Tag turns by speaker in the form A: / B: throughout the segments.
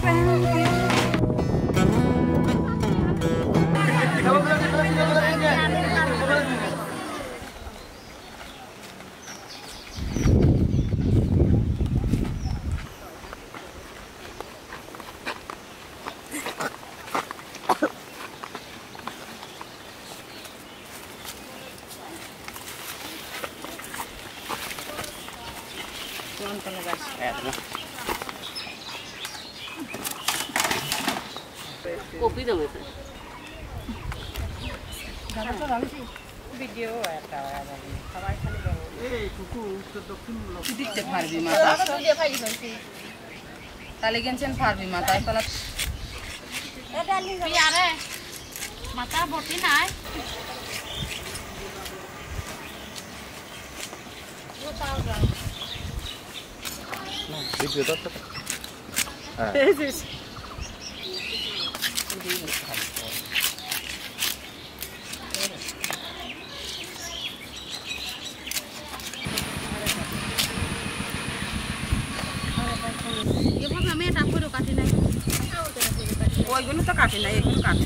A: Kopi dong itu.
B: Video এটা সবাই খালি এই কুকু তো দক্ষিণ লোক
C: দেখতে পারবি মাথা
B: ভিডিও ফাইল করছি
C: তাহলে গেছেন পারবি মাথা তলা
B: এটা নিবি আরে মাথা বটি নাই ওটাও দাও
D: না ভিডিও তো হ্যাঁ
B: এভাবে আমি এটা পুরো কাটি নাই
C: ওইগুলো তো কাটে না এগুলো কাটে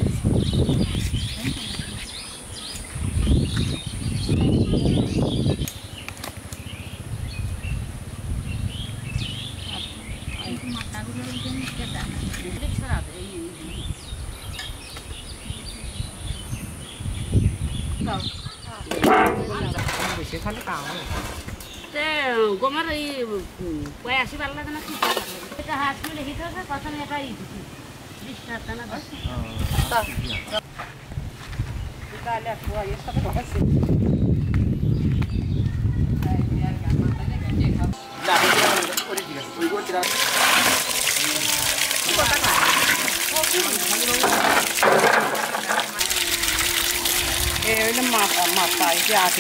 C: বেশি খালি কাও
A: গোমার এই কয়ে আসি ভালো লাগে না কি এটা হাসি লিখিত আছে কথা নেই এটা বিশ্বাস না বাস
C: তাহলে আপনি এর সাথে বসে মাথা এই যে আটি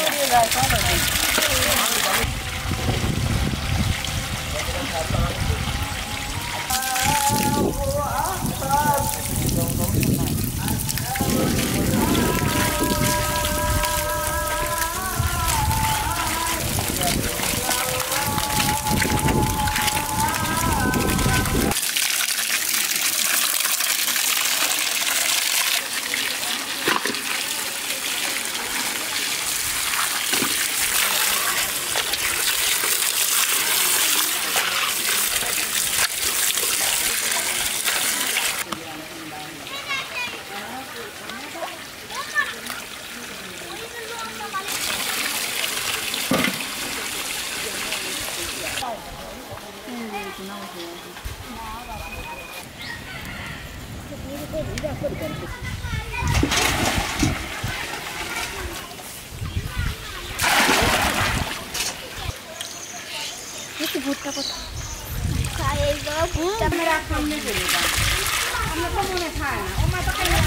B: একটু ভুট্টা কথা খাইলো ভুট্টা মেরা সামনে চলে যাও আমরা তো মনে খায় না ও মা তো খাইলো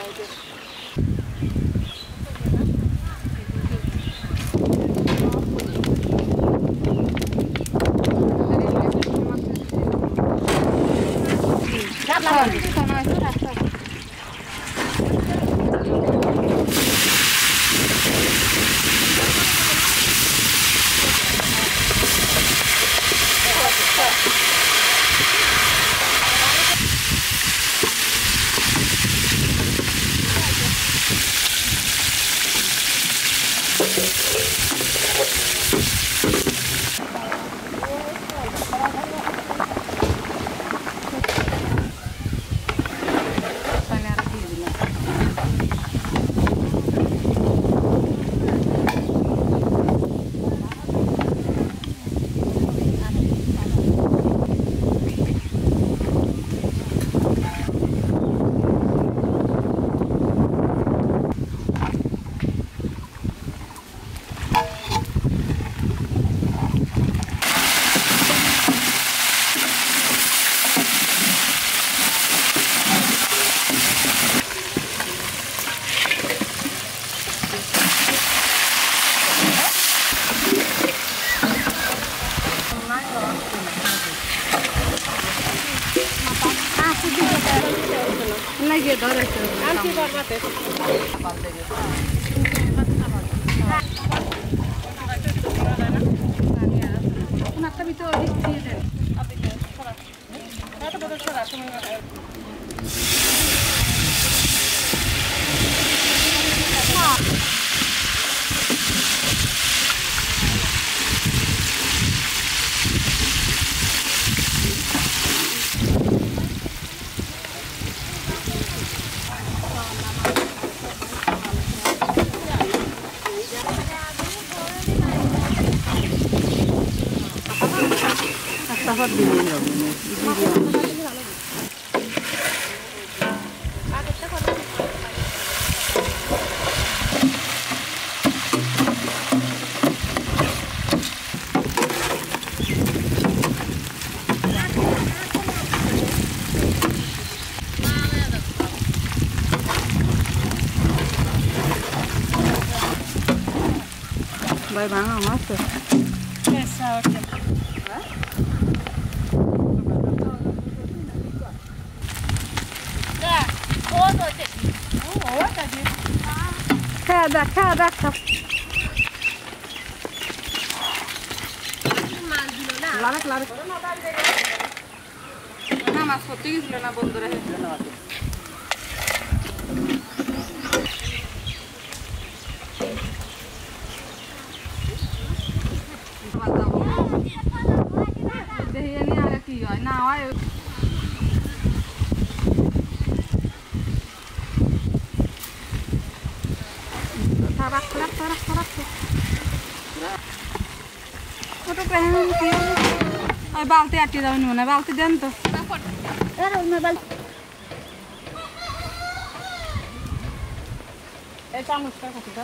C: Vai bangun masuk. Kada. Larak. Na mas সত্যি ছিল না বন্ধুরা না হয় বালতি আটকে যাবেন মনে বালতি দেন তো চামচটা কতটা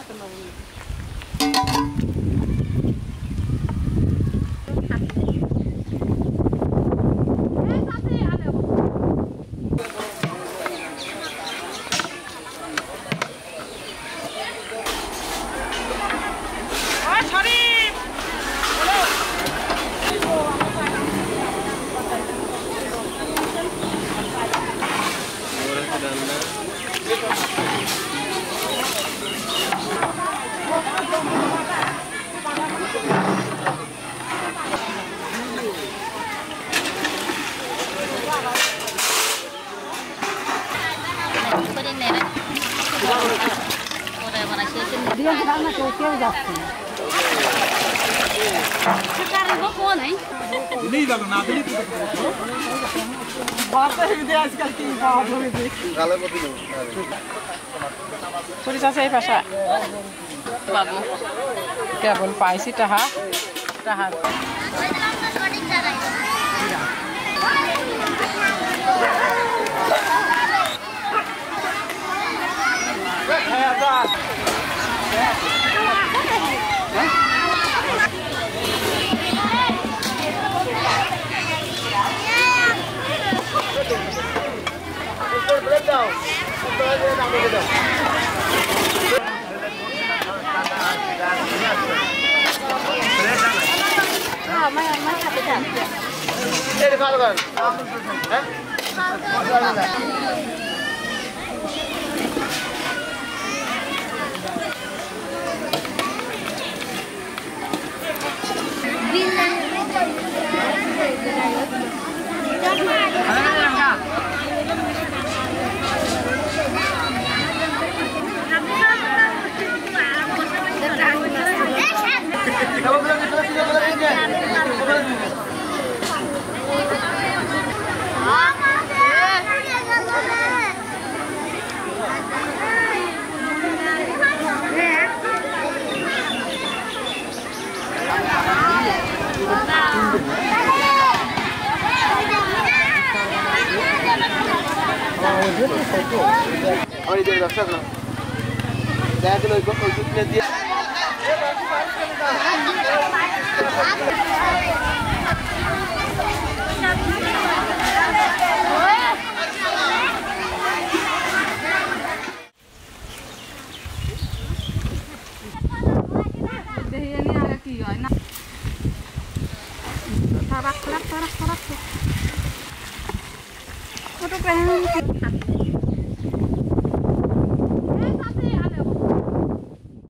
C: কেবল পাইছি তাহা breakdown.
D: और इधर दर्शक ना देख लो इसको कितने दिया
C: फोटो